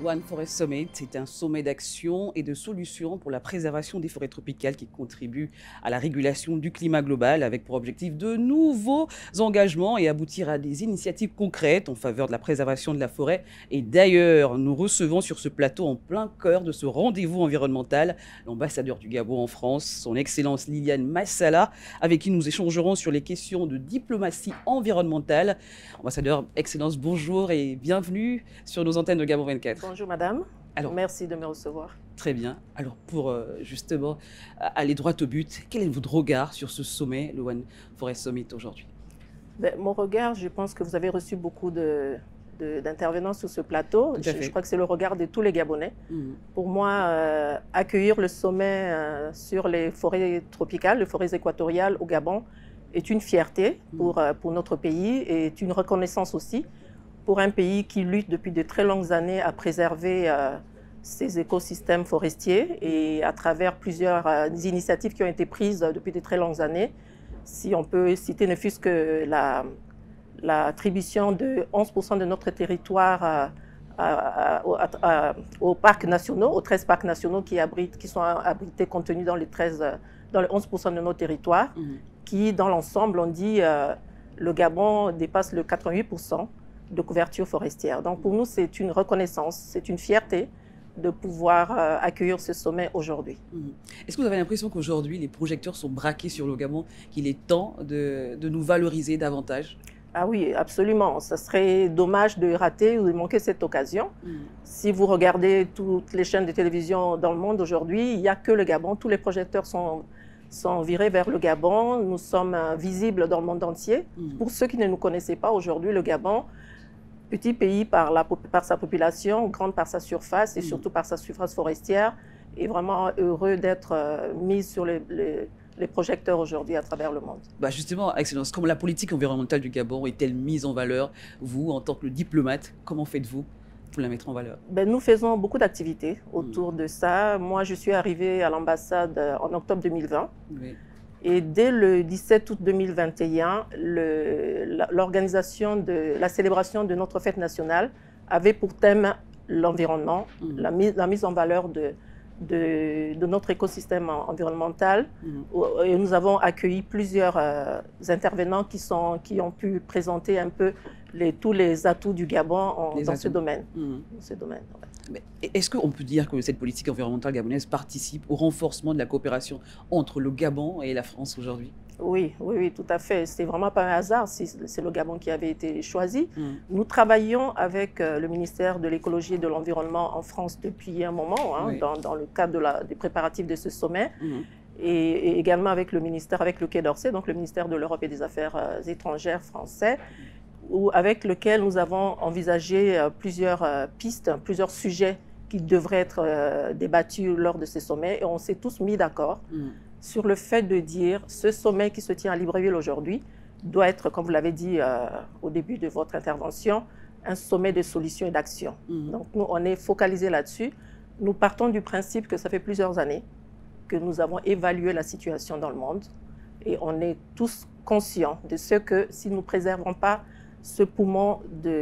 One Forest Summit, c'est un sommet d'action et de solutions pour la préservation des forêts tropicales qui contribue à la régulation du climat global avec pour objectif de nouveaux engagements et aboutir à des initiatives concrètes en faveur de la préservation de la forêt. Et d'ailleurs, nous recevons sur ce plateau en plein cœur de ce rendez-vous environnemental l'ambassadeur du Gabon en France, son Excellence Liliane Massala, avec qui nous échangerons sur les questions de diplomatie environnementale. Ambassadeur, Excellence, bonjour et bienvenue sur nos antennes de Gabon 24. Bonjour madame, Alors, merci de me recevoir. très bien. Alors pour justement aller droit au but, quel est votre regard sur ce sommet, le One Forest Summit aujourd'hui? Mon regard, je pense que vous avez reçu beaucoup d'intervenants sur ce plateau. Tout à fait. Je crois que c'est le regard de tous les Gabonais. Mhm. Pour moi, accueillir le sommet sur les forêts tropicales, les forêts équatoriales au Gabon, est une fierté pour notre pays et est une reconnaissance aussi pour un pays qui lutte depuis de très longues années à préserver ses écosystèmes forestiers et à travers plusieurs initiatives qui ont été prises depuis de très longues années. Si on peut citer ne fût-ce que l'attribution de 11% de notre territoire aux parcs nationaux, aux 13 parcs nationaux qui sont abrités, contenus dans les 11% de nos territoires, qui dans l'ensemble, on dit, le Gabon dépasse le 88% de couverture forestière. Donc pour nous, c'est une reconnaissance, c'est une fierté de pouvoir accueillir ce sommet aujourd'hui. Est-ce que vous avez l'impression qu'aujourd'hui, les projecteurs sont braqués sur le Gabon, qu'il est temps de nous valoriser davantage? Ah oui, absolument. Ça serait dommage de rater ou de manquer cette occasion. Si vous regardez toutes les chaînes de télévision dans le monde aujourd'hui, il n'y a que le Gabon. Tous les projecteurs sont virés vers le Gabon. Nous sommes visibles dans le monde entier. Pour ceux qui ne nous connaissaient pas aujourd'hui, le Gabon, petit pays par sa population, grande par sa surface et surtout par sa surface forestière, est vraiment heureux d'être mis sur les projecteurs aujourd'hui à travers le monde. Justement, Excellence, comment la politique environnementale du Gabon est-elle mise en valeur? Vous, en tant que diplomate, comment faites-vous pour la mettre en valeur? Nous faisons beaucoup d'activités autour de ça. Moi, je suis arrivée à l'ambassade en octobre 2020. Oui. Et dès le 17 août 2021, l'organisation de la célébration de notre fête nationale avait pour thème l'environnement, la mise en valeur de notre écosystème environnemental. Et nous avons accueilli plusieurs intervenants qui ont pu présenter un peu tous les atouts du Gabon dans ce domaine. Est-ce qu'on peut dire que cette politique environnementale gabonaise participe au renforcement de la coopération entre le Gabon et la France aujourd'hui? Oui, tout à fait. C'est vraiment pas un hasard si c'est le Gabon qui avait été choisi. Nous travaillons avec le ministère de l'écologie et de l'environnement en France depuis un moment, dans le cadre des préparatifs de ce sommet, et également avec le ministère, avec le Quai d'Orsay, donc le ministère de l'Europe et des Affaires étrangères français, avec lequel nous avons envisagé plusieurs pistes, plusieurs sujets qui devraient être débattus lors de ces sommets. Et on s'est tous mis d'accord sur le fait de dire ce sommet qui se tient à Libreville aujourd'hui doit être, comme vous l'avez dit au début de votre intervention, un sommet de solutions et d'action. Donc nous, on est focalisé là-dessus. Nous partons du principe que ça fait plusieurs années que nous avons évalué la situation dans le monde et on est tous conscients de ce que si nous ne préservons pas ce poumon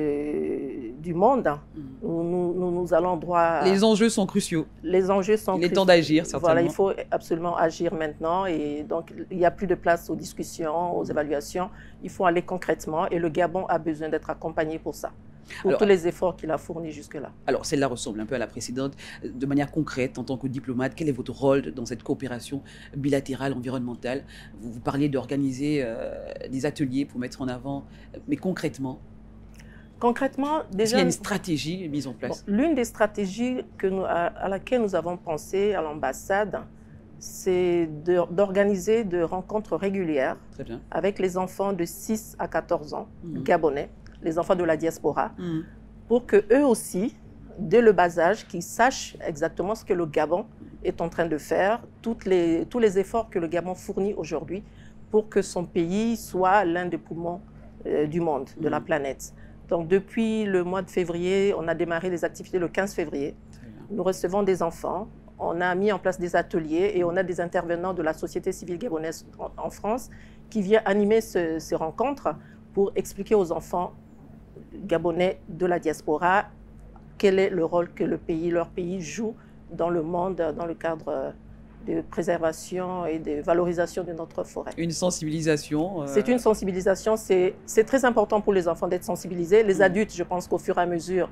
du monde, nous allons droit... Les enjeux sont cruciaux. Les enjeux sont cruciaux. Il est temps d'agir, certainement. Voilà, il faut absolument agir maintenant. Et donc, il n'y a plus de place aux discussions, aux évaluations. Il faut aller concrètement. Et le Gabon a besoin d'être accompagné pour ça, pour tous les efforts qu'il a fournis jusque-là. Alors, celle-là ressemble un peu à la précédente. De manière concrète, en tant que diplomate, quel est votre rôle dans cette coopération bilatérale environnementale? Vous parliez d'organiser des ateliers pour mettre en avant, mais concrètement, déjà, est-ce qu'il y a une stratégie mise en place? L'une des stratégies à laquelle nous avons pensé à l'ambassade, c'est d'organiser de rencontres régulières avec les enfants de 6 à 14 ans gabonais, les enfants de la diaspora, pour qu'eux aussi, dès le bas âge, qu'ils sachent exactement ce que le Gabon est en train de faire, tous les efforts que le Gabon fournit aujourd'hui pour que son pays soit l'un des poumons du monde, de la planète. Donc depuis le mois de février, on a démarré les activités le 15 février. Nous recevons des enfants, on a mis en place des ateliers et on a des intervenants de la société civile gabonaise en France qui viennent animer ces rencontres pour expliquer aux enfants gabonais de la diaspora quel est le rôle que leur pays joue dans le monde, dans le cadre de préservation et de valorisation de notre forêt. Une sensibilisation. C'est une sensibilisation, c'est très important pour les enfants d'être sensibilisés. Les adultes, je pense qu'au fur et à mesure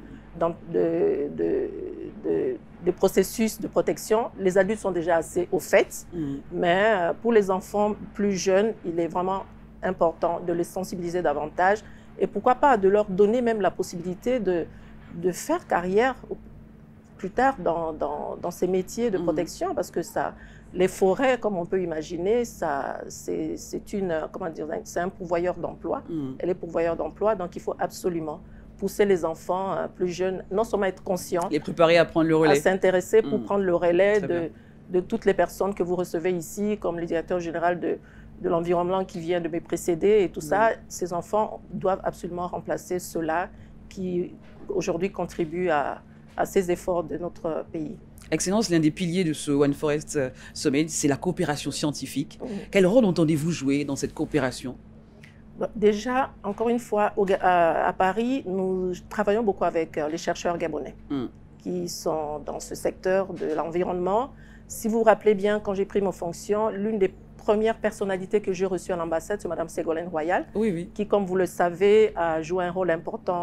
des processus de protection, les adultes sont déjà assez au fait, mais pour les enfants plus jeunes, il est vraiment important de les sensibiliser davantage et pourquoi pas de leur donner même la possibilité de faire carrière plus tard dans ces métiers de protection, parce que les forêts, comme on peut imaginer, c'est un pourvoyeur d'emploi. Elle est pourvoyeur d'emploi, donc il faut absolument pousser les enfants plus jeunes, non seulement être conscients, les préparer à prendre le relais, à s'intéresser pour prendre le relais de toutes les personnes que vous recevez ici, comme le directeur général de l'environnement qui vient de me précéder et tout ça. Ces enfants doivent absolument remplacer ceux-là qui aujourd'hui contribuent à ces efforts de notre pays. Excellence, l'un des piliers de ce One Forest Summit, c'est la coopération scientifique. Quel rôle entendez-vous jouer dans cette coopération? Déjà, encore une fois, à Paris, nous travaillons beaucoup avec les chercheurs gabonais qui sont dans ce secteur de l'environnement. Si vous vous rappelez bien, quand j'ai pris mes fonctions, l'une des premières personnalités que j'ai reçues à l'ambassade, c'est Mme Ségolène Royal, qui, comme vous le savez, a joué un rôle important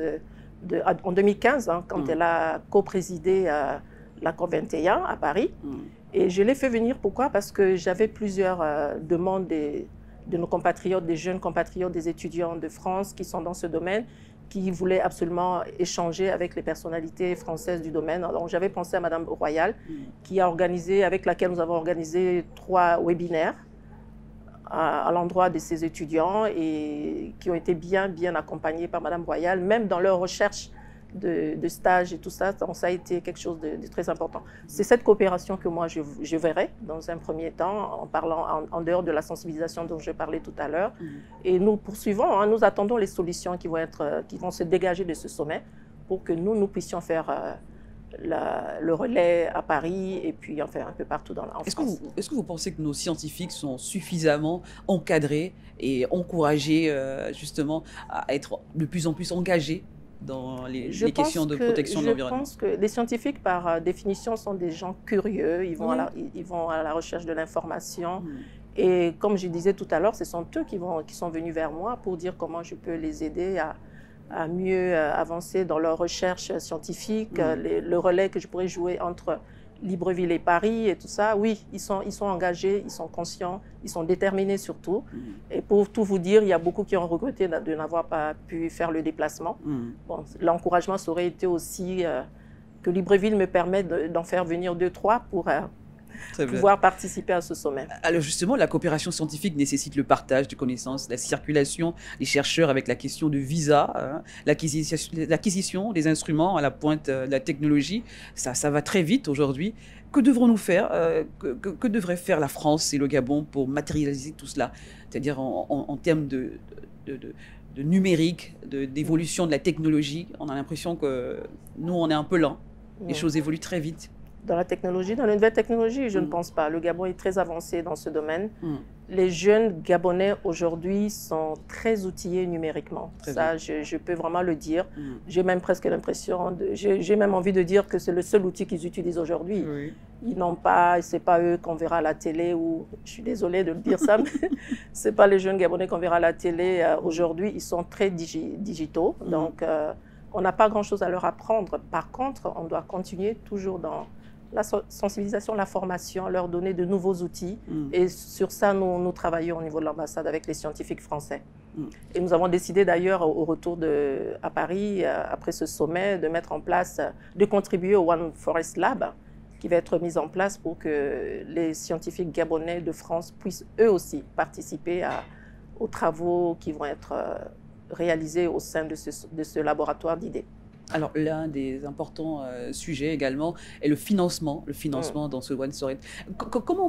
en 2015, quand elle a co-présidé la COP21 à Paris. Et je l'ai fait venir, pourquoi? Parce que j'avais plusieurs demandes de nos compatriotes, des jeunes compatriotes, des étudiants de France qui sont dans ce domaine, qui voulaient absolument échanger avec les personnalités françaises du domaine. Donc j'avais pensé à Mme Royal, avec laquelle nous avons organisé 3 webinaires à l'endroit de ces étudiants et qui ont été bien accompagnés par Mme Royal, même dans leur recherche de stage et tout ça. Donc ça a été quelque chose de très important. C'est cette coopération que moi je verrai dans un premier temps, en parlant en dehors de la sensibilisation dont je parlais tout à l'heure. Et nous poursuivons, nous attendons les solutions qui vont se dégager de ce sommet pour que nous puissions faire le relais à Paris et puis en faire un peu partout en France. Est-ce que vous pensez que nos scientifiques sont suffisamment encadrés et encouragés justement à être de plus en plus engagés dans les questions de protection de l'environnement? Je pense que les scientifiques, par définition, sont des gens curieux. Ils vont à la recherche de l'information. Et comme je disais tout à l'heure, ce sont eux qui sont venus vers moi pour dire comment je peux les aider à mieux avancer dans leur recherche scientifique, le relais que je pourrais jouer entre Libreville et Paris et tout ça. Oui, ils sont engagés, ils sont conscients, ils sont déterminés surtout. Et pour tout vous dire, il y a beaucoup qui ont regretté de n'avoir pas pu faire le déplacement. Bon, l'encouragement, ça aurait été aussi que Libreville me permette d'en faire venir 2-3 pour pouvoir participer à ce sommet. Alors justement, la coopération scientifique nécessite le partage de connaissances, la circulation des chercheurs avec la question de visa, l'acquisition des instruments à la pointe de la technologie. Ça va très vite aujourd'hui. Que devrons-nous faire que devrait faire la France et le Gabon pour matérialiser tout cela? C'est-à-dire en termes de numérique, d'évolution de la technologie. On a l'impression que nous, on est un peu lents. Les choses évoluent très vite. Dans la technologie, dans les nouvelles technologies, je ne pense pas. Le Gabon est très avancé dans ce domaine. Les jeunes Gabonais aujourd'hui sont très outillés numériquement. Je peux vraiment le dire. J'ai même presque l'impression, j'ai même envie de dire que c'est le seul outil qu'ils utilisent aujourd'hui. Ils n'ont pas, c'est pas eux qu'on verra à la télé, ou je suis désolée de le dire ça, mais c'est pas les jeunes Gabonais qu'on verra à la télé aujourd'hui. Ils sont très digitaux, donc on n'a pas grand-chose à leur apprendre. Par contre, on doit continuer toujours dans la sensibilisation, la formation, leur donner de nouveaux outils. Et sur ça, nous travaillons au niveau de l'ambassade avec les scientifiques français. Et nous avons décidé d'ailleurs au retour à Paris, après ce sommet, de mettre en place, de contribuer au One Forest Lab, qui va être mis en place pour que les scientifiques gabonais de France puissent eux aussi participer aux travaux qui vont être réalisés au sein de ce laboratoire d'idées. Alors, l'un des importants sujets également est le financement dans ce One Forest. Comment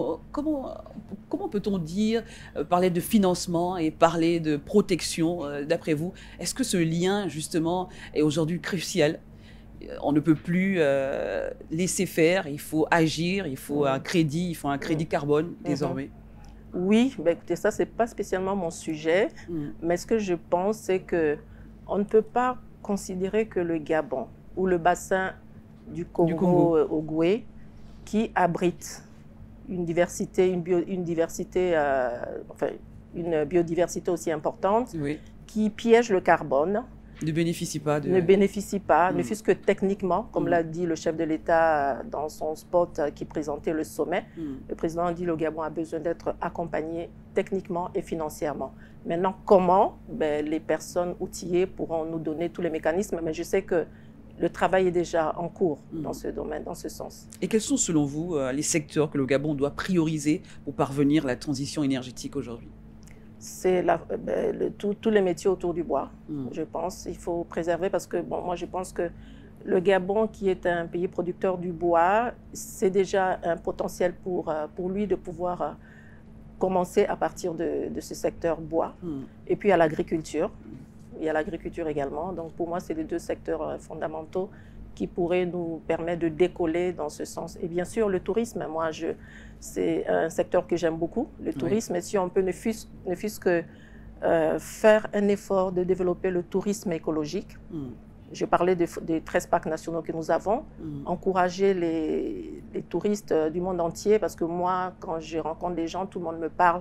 peut-on parler de financement et parler de protection, d'après vous? Est-ce que ce lien, justement, est aujourd'hui crucial? On ne peut plus laisser faire, il faut agir, il faut un crédit carbone désormais. Oui, écoutez, ça, ce n'est pas spécialement mon sujet, mais ce que je pense, c'est qu'on ne peut pas considérer que le Gabon ou le bassin du Congo, au Goué, qui abrite une biodiversité aussi importante, qui piège le carbone. Ne bénéficie pas. Ne bénéficie pas, ne fût-ce que techniquement, comme l'a dit le chef de l'État dans son spot qui présentait le sommet. Le président a dit que le Gabon a besoin d'être accompagné techniquement et financièrement. Maintenant, comment? Les personnes outillées pourront nous donner tous les mécanismes, mais je sais que le travail est déjà en cours dans ce domaine, dans ce sens. Et quels sont, selon vous, les secteurs que le Gabon doit prioriser pour parvenir à la transition énergétique aujourd'hui? C'est tous les métiers autour du bois, je pense. Il faut préserver parce que, moi, je pense que le Gabon, qui est un pays producteur du bois, c'est déjà un potentiel pour lui de pouvoir commencer à partir de ce secteur bois. Et puis, il y a l'agriculture. Il y a l'agriculture également. Donc, pour moi, c'est les deux secteurs fondamentaux qui pourraient nous permettre de décoller dans ce sens. Et bien sûr, le tourisme, moi, c'est un secteur que j'aime beaucoup, le tourisme. Et si on peut ne fût-ce que faire un effort de développer le tourisme écologique. Je parlais des 13 parcs nationaux que nous avons, encourager les touristes du monde entier, parce que moi, quand je rencontre des gens, tout le monde me parle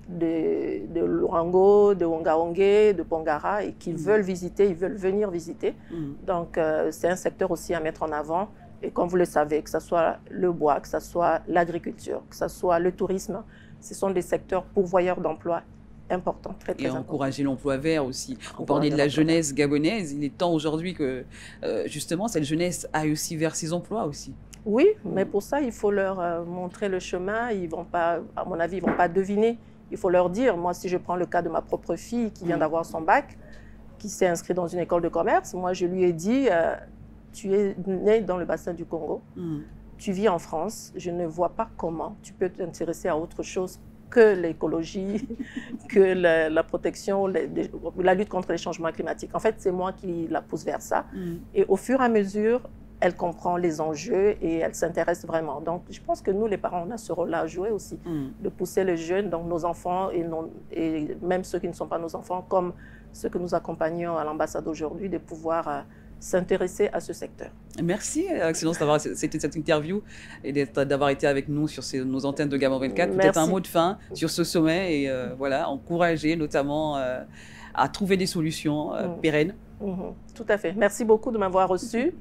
de Luango, de Ongaongue, de Pongara, et qu'ils veulent visiter, ils veulent venir visiter. Donc, c'est un secteur aussi à mettre en avant. Et comme vous le savez, que ce soit le bois, que ce soit l'agriculture, que ce soit le tourisme, ce sont des secteurs pourvoyeurs d'emplois importants, très importants. Et encourager l'emploi vert aussi. On parlait de la jeunesse gabonaise. Il est temps aujourd'hui que, justement, cette jeunesse aille aussi vers ces emplois aussi. Oui, mais pour ça, il faut leur montrer le chemin. Ils vont pas, à mon avis, ils ne vont pas deviner. Il faut leur dire, moi, si je prends le cas de ma propre fille qui vient d'avoir son bac, qui s'est inscrite dans une école de commerce, moi, je lui ai dit, tu es née dans le bassin du Congo, tu vis en France, je ne vois pas comment tu peux t'intéresser à autre chose que l'écologie, que la protection, la lutte contre les changements climatiques. En fait, c'est moi qui la pousse vers ça. Et au fur et à mesure, elle comprend les enjeux et elle s'intéresse vraiment. Donc, je pense que nous, les parents, on a ce rôle-là à jouer aussi, de pousser les jeunes, donc nos enfants et même ceux qui ne sont pas nos enfants, comme ceux que nous accompagnons à l'ambassade aujourd'hui, de pouvoir s'intéresser à ce secteur. Merci, Excellence, d'avoir accepté cette interview et d'avoir été avec nous sur nos antennes de Gabon 24. Peut-être un mot de fin sur ce sommet et voilà, encourager notamment à trouver des solutions pérennes. Tout à fait. Merci beaucoup de m'avoir reçu.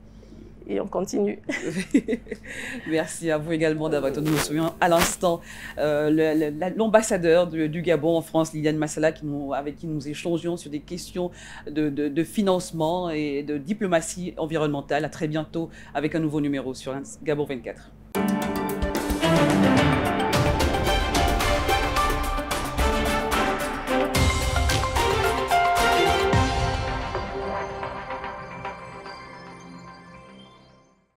Et on continue. Merci à vous également d'avoir été. Nous nous souvenons à l'instant l'ambassadeur du Gabon en France, Liliane Massala, avec qui nous échangeons sur des questions de financement et de diplomatie environnementale. À très bientôt avec un nouveau numéro sur Gabon 24.